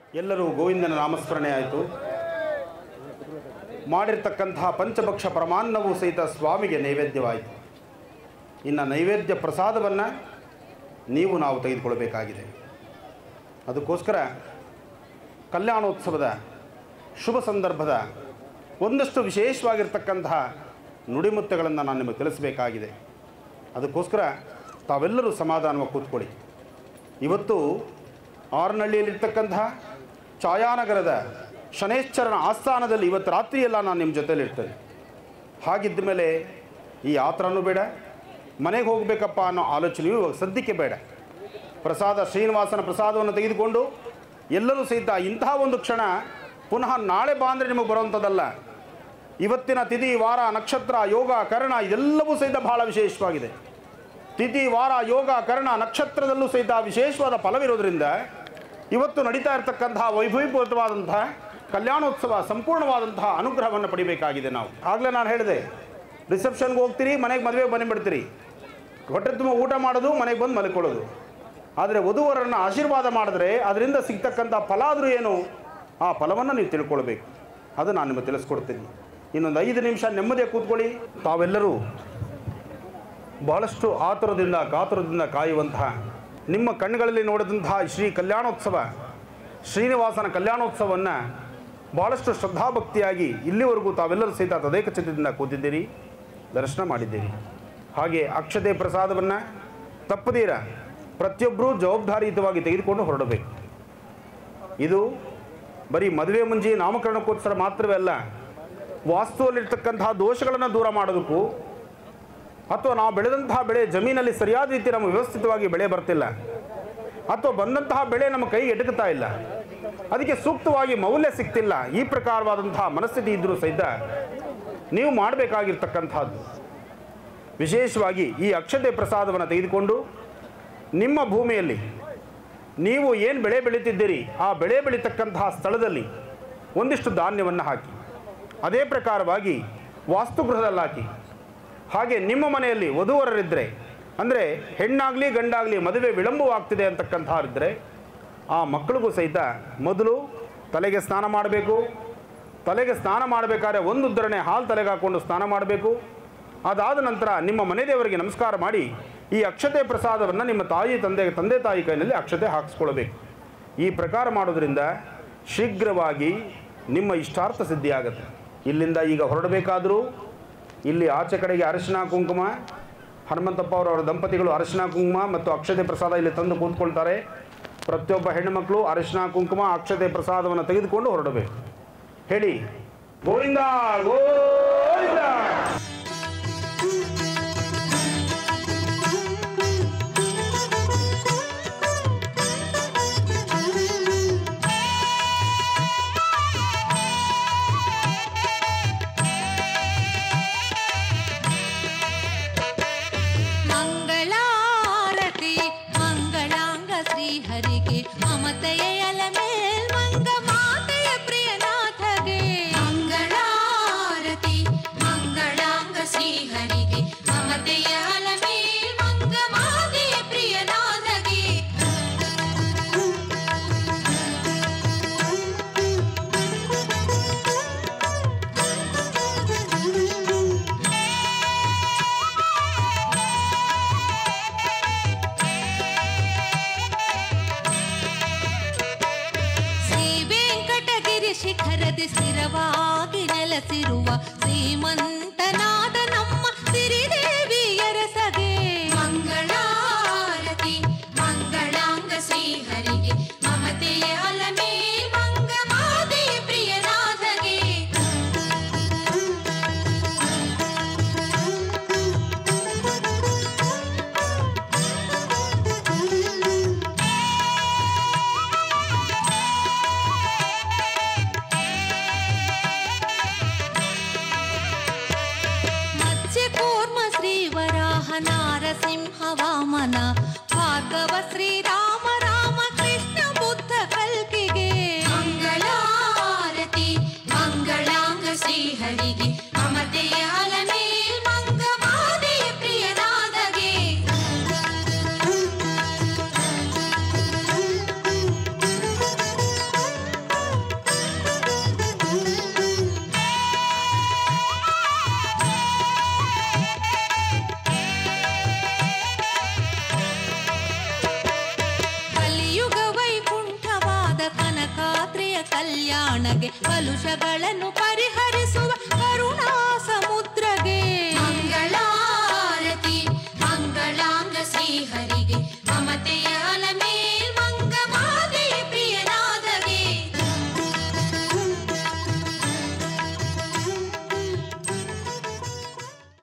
ಎಲ್ಲರೂ ಗೋವಿಂದನ ನಾಮಸ್ಮರಣೆ ಆಯಿತು. ಮಾಡಿರ್ತಕ್ಕಂತಹ ಪಂಚಭಕ್ಷ ಪರಮಾನ್ನವೂ ಸಹಿತ ಸ್ವಾಮಿಗೆ ನೈವೇದ್ಯವಾಯಿತು. ಇನ್ನು ನೈವೇದ್ಯ ಪ್ರಸಾದವನ್ನು ನಾವು ತೆಗೆದುಕೊಳ್ಬೇಕಾಗಿದೆ. ಅದಕ್ಕೋಸ್ಕರ ಕಲ್ಯಾಣೋತ್ಸವದ ಶುಭ ಸಂದರ್ಭದ ಒಂದಷ್ಟು ವಿಶೇಷವಾಗಿರ್ತಕ್ಕಂತಹ ನುಡಿಮುತ್ತಗಳನ್ನು ನಾನು ನಿಮಗೆ ತಿಳಿಸಬೇಕಾಗಿದೆ. ಅದಕ್ಕೋಸ್ಕರ ತಾವೆಲ್ಲರೂ ಸಮಾಧಾನವಾಗಿ ಕೂತ್ಕೊಳ್ಳಿ. ಇವತ್ತು ಆರನಹಳ್ಳಿಯಲ್ಲಿರ್ತಕ್ಕಂತಹ ಛಾಯಾನಗರದ ಶನೇಶ್ವರನ ಆಸ್ಥಾನದಲ್ಲಿ ಇವತ್ತು ರಾತ್ರಿಯೆಲ್ಲ ನಾನು ನಿಮ್ಮ ಜೊತೆಯಲ್ಲಿರ್ತೇನೆ. ಹಾಗಿದ್ದ ಮೇಲೆ ಈ ಯಾತ್ರನೂ ಬೇಡ, ಮನೆಗೆ ಹೋಗಬೇಕಪ್ಪ ಅನ್ನೋ ಆಲೋಚನೆಯೂ ಇವಾಗ ಸದ್ಯಕ್ಕೆ ಬೇಡ. ಪ್ರಸಾದ ಶ್ರೀನಿವಾಸನ ಪ್ರಸಾದವನ್ನು ತೆಗೆದುಕೊಂಡು ಎಲ್ಲರೂ ಸಹಿತ ಇಂತಹ ಒಂದು ಕ್ಷಣ ಪುನಃ ನಾಳೆ ಬಾ ಅಂದರೆ ನಿಮಗೆ ಬರುವಂಥದ್ದಲ್ಲ. ಇವತ್ತಿನ ತಿಥಿ ವಾರ ನಕ್ಷತ್ರ ಯೋಗ ಕರ್ಣ ಇದೆಲ್ಲವೂ ಸಹಿತ ಬಹಳ ವಿಶೇಷವಾಗಿದೆ. ತಿಥಿ ವಾರ ಯೋಗ ಕರ್ಣ ನಕ್ಷತ್ರದಲ್ಲೂ ಸಹಿತ ವಿಶೇಷವಾದ ಫಲವಿರೋದ್ರಿಂದ ಇವತ್ತು ನಡೀತಾ ಇರತಕ್ಕಂತಹ ವೈಭವೀಪೂರಿತವಾದಂತಹ ಕಲ್ಯಾಣೋತ್ಸವ ಸಂಪೂರ್ಣವಾದಂತಹ ಅನುಗ್ರಹವನ್ನು ಪಡಿಬೇಕಾಗಿದೆ. ನಾವು ಆಗಲೇ ನಾನು ಹೇಳಿದೆ, ರಿಸೆಪ್ಷನ್ಗೆ ಹೋಗ್ತೀರಿ, ಮನೆಗೆ ಮದುವೆಗೆ ಬಂದುಬಿಡ್ತೀರಿ, ಹೊಟ್ಟೆ ತುಂಬ ಊಟ ಮಾಡೋದು, ಮನೆಗೆ ಬಂದು ಮಲ್ಕೊಳ್ಳೋದು. ಆದರೆ ವಧುವರನ್ನು ಆಶೀರ್ವಾದ ಮಾಡಿದ್ರೆ ಅದರಿಂದ ಸಿಗ್ತಕ್ಕಂಥ ಫಲ ಆದರೂ ಏನು, ಆ ಫಲವನ್ನು ನೀವು ತಿಳ್ಕೊಳ್ಬೇಕು. ಅದು ನಾನು ನಿಮಗೆ ತಿಳಿಸ್ಕೊಡ್ತೀನಿ. ಇನ್ನೊಂದು 5 ನಿಮಿಷ ನೆಮ್ಮದಿಯಾಗಿ ಕೂತ್ಕೊಳ್ಳಿ. ತಾವೆಲ್ಲರೂ ಬಹಳಷ್ಟು ಆತುರದಿಂದ ಕಾತುರದಿಂದ ಕಾಯುವಂತಹ ನಿಮ್ಮ ಕಣ್ಣುಗಳಲ್ಲಿ ನೋಡಿದಂತಹ ಶ್ರೀ ಕಲ್ಯಾಣೋತ್ಸವ ಶ್ರೀನಿವಾಸನ ಕಲ್ಯಾಣೋತ್ಸವವನ್ನು ಭಾಳಷ್ಟು ಶ್ರದ್ಧಾಭಕ್ತಿಯಾಗಿ ಇಲ್ಲಿವರೆಗೂ ತಾವೆಲ್ಲರೂ ಸಹಿತ ತದೇಕ ಚಿತ್ತದಿಂದ ಕೂತಿದ್ದೀರಿ, ದರ್ಶನ ಮಾಡಿದ್ದೀರಿ. ಹಾಗೆ ಅಕ್ಷತೆ ಪ್ರಸಾದವನ್ನು ತಪ್ಪದೀರ ಪ್ರತಿಯೊಬ್ಬರೂ ಜವಾಬ್ದಾರಿಯುತವಾಗಿ ತೆಗೆದುಕೊಂಡು ಹೊರಡಬೇಕು. ಇದು ಬರೀ ಮದುವೆ ಮುಂಜಿ ನಾಮಕರಣಕ್ಕೋಸ್ಕರ ಮಾತ್ರವೇ ಅಲ್ಲ, ವಾಸ್ತುವಲ್ಲಿರ್ತಕ್ಕಂತಹ ದೋಷಗಳನ್ನು ದೂರ ಮಾಡೋದಕ್ಕೂ, ಅಥವಾ ನಾವು ಬೆಳೆದಂತಹ ಬೆಳೆ ಜಮೀನಲ್ಲಿ ಸರಿಯಾದ ರೀತಿ ನಮ್ಮ ವ್ಯವಸ್ಥಿತವಾಗಿ ಬೆಳೆ ಬರ್ತಿಲ್ಲ, ಅಥವಾ ಬಂದಂತಹ ಬೆಳೆ ನಮ್ಮ ಕೈಗೆ ಎಟುಕ್ತಾ ಇಲ್ಲ, ಅದಕ್ಕೆ ಸೂಕ್ತವಾಗಿ ಮೌಲ್ಯ ಸಿಗ್ತಿಲ್ಲ, ಈ ಪ್ರಕಾರವಾದಂತಹ ಮನಸ್ಥಿತಿ ಇದ್ದರೂ ಸಹಿತ ನೀವು ಮಾಡಬೇಕಾಗಿರ್ತಕ್ಕಂಥದ್ದು ವಿಶೇಷವಾಗಿ ಈ ಅಕ್ಷತೆ ಪ್ರಸಾದವನ್ನು ತೆಗೆದುಕೊಂಡು ನಿಮ್ಮ ಭೂಮಿಯಲ್ಲಿ ನೀವು ಏನು ಬೆಳೆ ಬೆಳೀತಿದ್ದೀರಿ ಆ ಬೆಳೆ ಬೆಳೀತಕ್ಕಂತಹ ಸ್ಥಳದಲ್ಲಿ ಒಂದಿಷ್ಟು ಧಾನ್ಯವನ್ನು ಹಾಕಿ, ಅದೇ ಪ್ರಕಾರವಾಗಿ ವಾಸ್ತುಗೃಹದಲ್ಲಿ ಹಾಕಿ. ಹಾಗೆ ನಿಮ್ಮ ಮನೆಯಲ್ಲಿ ವಧುವರರಿದ್ದರೆ, ಅಂದರೆ ಹೆಣ್ಣಾಗಲಿ ಗಂಡಾಗಲಿ ಮದುವೆ ವಿಳಂಬವಾಗ್ತಿದೆ ಅಂತಕ್ಕಂಥವ್ರಿದ್ದರೆ ಆ ಮಕ್ಕಳಿಗೂ ಸಹಿತ ಮೊದಲು ತಲೆಗೆ ಸ್ನಾನ ಮಾಡಬೇಕು. ತಲೆಗೆ ಸ್ನಾನ ಮಾಡಬೇಕಾದ್ರೆ ಒಂದು ಉದ್ದರಣೆ ಹಾಲು ತಲೆಗೆ ಹಾಕ್ಕೊಂಡು ಸ್ನಾನ ಮಾಡಬೇಕು. ಅದಾದ ನಂತರ ನಿಮ್ಮ ಮನೆ ದೇವರಿಗೆ ನಮಸ್ಕಾರ ಮಾಡಿ ಈ ಅಕ್ಷತೆ ಪ್ರಸಾದವನ್ನು ನಿಮ್ಮ ತಂದೆ ತಾಯಿ ಕೈಯಲ್ಲಿ ಅಕ್ಷತೆ ಹಾಕಿಸ್ಕೊಳ್ಬೇಕು. ಈ ಪ್ರಕಾರ ಮಾಡೋದ್ರಿಂದ ಶೀಘ್ರವಾಗಿ ನಿಮ್ಮ ಇಷ್ಟಾರ್ಥ ಸಿದ್ಧಿಯಾಗುತ್ತೆ. ಇಲ್ಲಿಂದ ಈಗ ಹೊರಡಬೇಕಾದರೂ ಇಲ್ಲಿ ಆಚೆ ಕಡೆಗೆ ಅರಿಶಿನ ಕುಂಕುಮ, ಹನುಮಂತಪ್ಪ ಅವರ ದಂಪತಿಗಳು ಅರಿಶಿನ ಕುಂಕುಮ ಮತ್ತು ಅಕ್ಷತೆ ಪ್ರಸಾದ ಇಲ್ಲಿ ತಂದು ಕೂತ್ಕೊಳ್ತಾರೆ. ಪ್ರತಿಯೊಬ್ಬ ಹೆಣ್ಣುಮಕ್ಕಳು ಅರಿಶಿನ ಕುಂಕುಮ ಅಕ್ಷತೆ ಪ್ರಸಾದವನ್ನು ತೆಗೆದುಕೊಂಡು ಹೊರಡಬೇಕು. ಹೇಳಿ ಗೋವಿಂದ ಗೋವಿಂದ. ಸ್ಥಿರವಾಗಿ ನೆಲೆಸಿರುವ ಶ್ರೀಮಂತನಾದ ನಮ್ಮ ಸಿರಿದೇವಿಯರ ಸಗೆ ಮಂಗಳಾರತಿ ಮಂಗಳಾಂಗ ಶ್ರೀಹರಿಗೆ ಮಮತೆಯ ಅಲಮೇ ಮಂಗ ಮಾತೆಯ ಪ್ರಿಯನಾಥಗೆ. ನಾರಸಿಂಹ ವಾಮನ ಭಾರ್ಗವ ಶ್ರೀರಾಮ ರಾಮ ಕೃಷ್ಣ ಬುದ್ಧ ಕಲ್ಕಿಗೆ ಮಂಗಳಾರತಿ ಮಂಗಳಾಂಗ ಶ್ರೀಹರಿಗೆ ಮಮತೆಯ ಅಲಮೇ ಮಂಗ ಮಾತೆಯ ಪ್ರಿಯನಾದಗೆ. ಕಲ್ಯಾಣಗೆ ಕಲುಷಗಳನ್ನು ಪರಿಹರಿಸುವ ಕರುಣಾ ಸಮುದ್ರಗೆ ಮಂಗಳಾರತಿ ಮಂಗಳಾಂಗ ಶ್ರೀಹರಿಗೆ ಮಮತೆಯ ಅಲಮೇ